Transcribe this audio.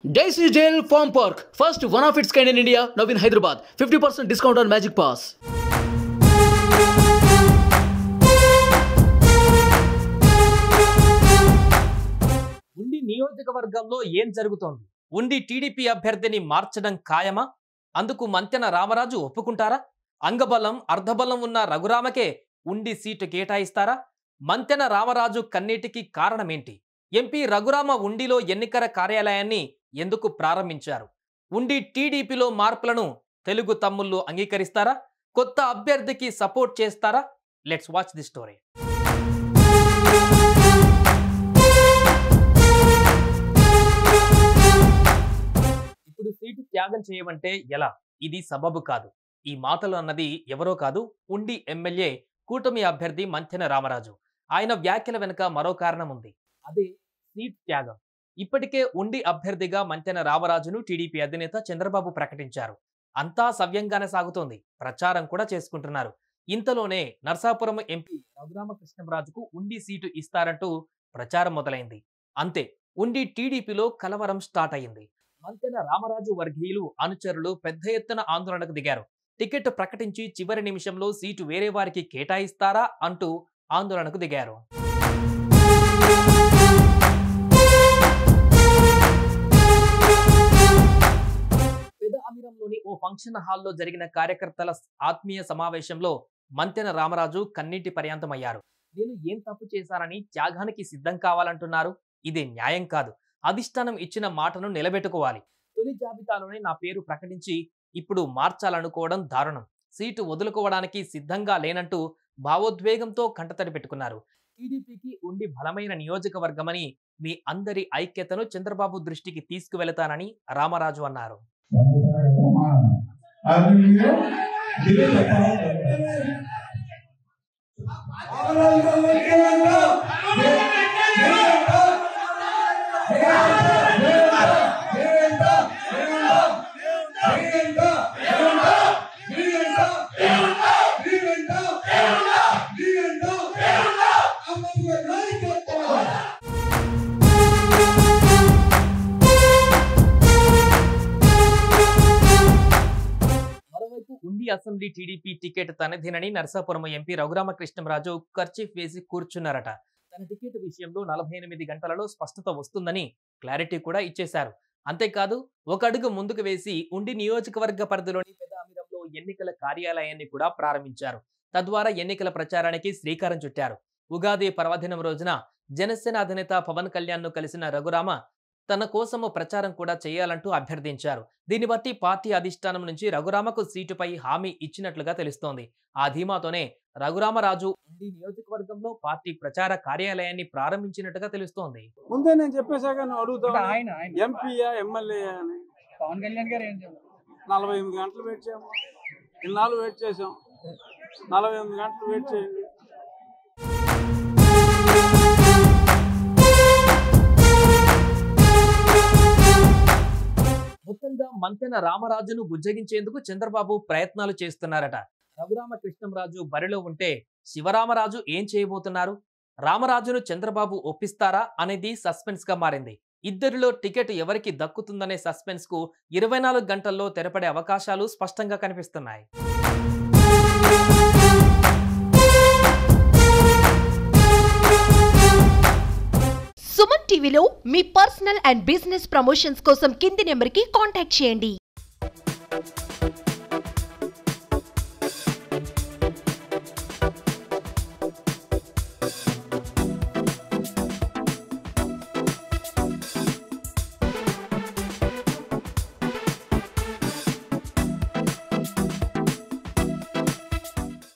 Daisy Jail Farm Park, first one of its kind in India, now in Hyderabad. 50% discount on Magic Pass. ఉండి నియోజకవర్గంలో ఏం జరుగుతోంది? ఉండి TDP అభ్యర్థిని మార్చడం ఖాయమా? అందుకు మంతెన రామరాజు ఒప్పుకుంటారా? అంగబలం అర్ధబలం ఉన్న రఘురామకే ఉండి సీటు కేటాయిస్తారా? మంతెన రామరాజు కన్నీటికి కారణమేంటి? ఎంపీ రఘురామ ఉండిలో ఎన్నికల కార్యాలయాన్ని ఎందుకు ప్రారంభించారు? ఉండి టీడీపీలో మార్పులను తెలుగు తమ్ముళ్ళు అంగీకరిస్తారా? కొత్త అభ్యర్థికి సపోర్ట్ చేస్తారా? Let's watch the story. ఇప్పుడు సీటు త్యాగం చేయమంటే ఎలా? ఇది సబబు కాదు. ఈ మాటలు అన్నది ఎవరో కాదు, ఉండి ఎమ్మెల్యే కూటమి అభ్యర్థి మంతెన రామరాజు. ఆయన వ్యాఖ్యల వెనుక మరో కారణం ఉంది. అదే సీట్ త్యాగం. ఇప్పటికే ఉండి అభ్యర్థిగా మంతెన రామరాజును టీడీపీ అధినేత చంద్రబాబు ప్రకటించారు. అంతా సవ్యంగానే సాగుతోంది. ప్రచారం కూడా చేసుకుంటున్నారు. ఇంతలోనే నర్సాపురం ఎంపీ రఘురామకృష్ణంరాజుకు ఉండి సీటు ఇస్తారంటూ ప్రచారం మొదలైంది. అంతే, ఉండి టీడీపీలో కలవరం స్టార్ట్ అయింది. మంతెన రామరాజు వర్గీయులు అనుచరులు పెద్ద ఎత్తున ఆందోళనకు దిగారు. టికెట్ ప్రకటించి చివరి నిమిషంలో సీటు వేరే వారికి కేటాయిస్తారా అంటూ ఆందోళనకు దిగారు. అమీరంలోని ఓ ఫంక్షన్ హాల్లో జరిగిన కార్యకర్తల ఆత్మీయ సమావేశంలో మంతెన రామరాజు కన్నీటి పర్యాంతమయ్యారు. నేను ఏం తప్పు చేశానని త్యాగానికి సిద్ధం కావాలంటున్నారు? ఇది న్యాయం కాదు. అధిష్టానం ఇచ్చిన మాటను నిలబెట్టుకోవాలి. తొలి జాబితాలోనే నా పేరు ప్రకటించి ఇప్పుడు మార్చాలనుకోవడం దారుణం. సీటు వదులుకోవడానికి సిద్ధంగా లేనంటూ భావోద్వేగంతో కంటతడి పెట్టుకున్నారు. టీడీపీకి ఉండి బలమైన నియోజకవర్గమని మీ అందరి ఐక్యతను చంద్రబాబు దృష్టికి తీసుకువెళతానని రామరాజు అన్నారు. ఉండి అసెంబ్లీ టీడీపీ టికెట్ తనదేనని నర్సాపురం ఎంపీ రఘురామకృష్ణంరాజు కర్చీఫ్ వేసి కూర్చున్నారట. తన టికెట్ విషయంలో 48 గంటలలో స్పష్టత వస్తుందని క్లారిటీ కూడా ఇచ్చేశారు. అంతేకాదు, ఒక అడుగు ముందుకు వేసి ఉండి నియోజకవర్గ పరిధిలోని పెద్ద అమీరంలో ఎన్నికల కార్యాలయాన్ని కూడా ప్రారంభించారు. తద్వారా ఎన్నికల ప్రచారానికి శ్రీకారం చుట్టారు. ఉగాది పర్వదినం రోజున జనసేన అధినేత పవన్ కళ్యాణ్ ను కలిసిన రఘురామ తన కోసము ప్రచారం కూడా చేయాలంటూ అభ్యర్థించారు. దీన్ని బట్టి పార్టీ అధిష్టానం నుంచి రఘురామకు సీటుపై హామీ ఇచ్చినట్లుగా తెలుస్తోంది. ఆ ధీమాతోనే రఘురామరాజు ఉండి నియోజకవర్గంలో పార్టీ ప్రచార కార్యాలయాన్ని ప్రారంభించినట్టుగా తెలుస్తోంది. ముందే నేను చెప్పేశాక నువ్వు అడుగుతావు ఎంపీయా ఎమ్మెల్యే అని. పవన్ కళ్యాణ్ గారు ఏం 48 గంటలు వెయిట్ చేయము. ఇన్నాళ్ళు వెయిట్ చేసాం. 48 గంటలు వెయిట్ చేయండి. మొత్తంగా మంతెన రామరాజును బుజ్జగించేందుకు చంద్రబాబు ప్రయత్నాలు చేస్తున్నారట. రఘురామకృష్ణంరాజు బరిలో ఉంటే శివరామరాజు ఏం చేయబోతున్నారు? రామరాజును చంద్రబాబు ఒప్పిస్తారా అనేది సస్పెన్స్ గా మారింది. ఇద్దరిలో టికెట్ ఎవరికి దక్కుతుందనే సస్పెన్స్ కు 24 గంటల్లో తెరపడే అవకాశాలు స్పష్టంగా కనిపిస్తున్నాయి. సుమన్ టీవీలో మీ పర్సనల్ అండ్ బిజినెస్ ప్రమోషన్స్ కోసం కింది నెంబర్కి కాంటాక్ట్ చేయండి.